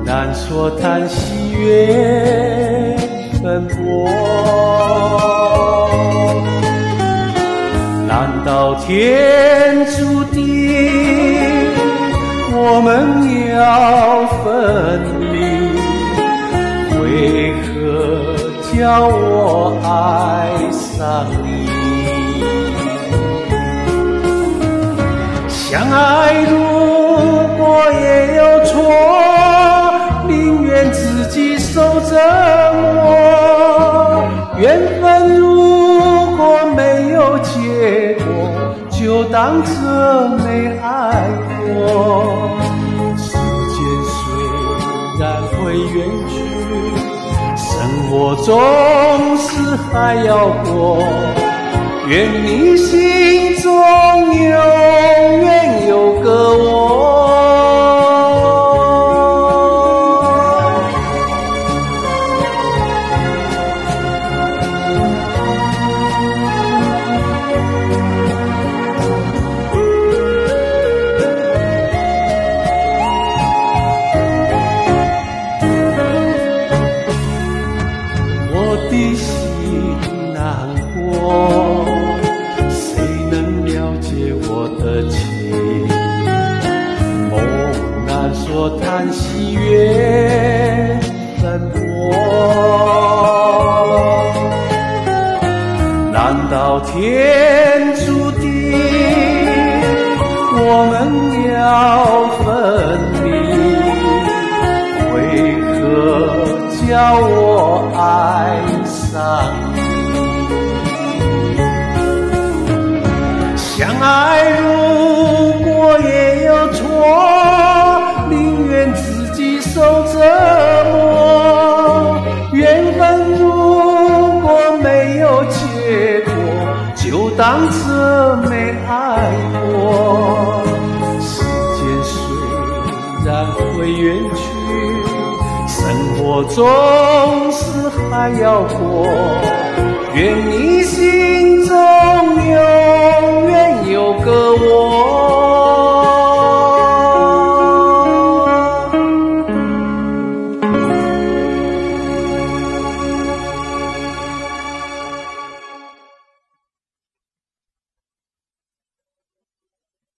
难说叹喜悦奔波，难道天注定我们要分离？为何叫我爱上你？相爱如果也有错，宁愿自己受折磨。缘分如果没有结果，就当这没爱过。时间虽然会远去，生活总是还要过。愿你心中永远有个我。我的心难过，谁能了解我的情？梦难说叹喜悦奔波，难道天注定我们要分离？为何叫我爱上你？相爱如果也有错，宁愿自己受折磨。缘分如果没有结果，就当这没爱过。时间虽然会远去，生活总是还要过。愿你心中永远有个我。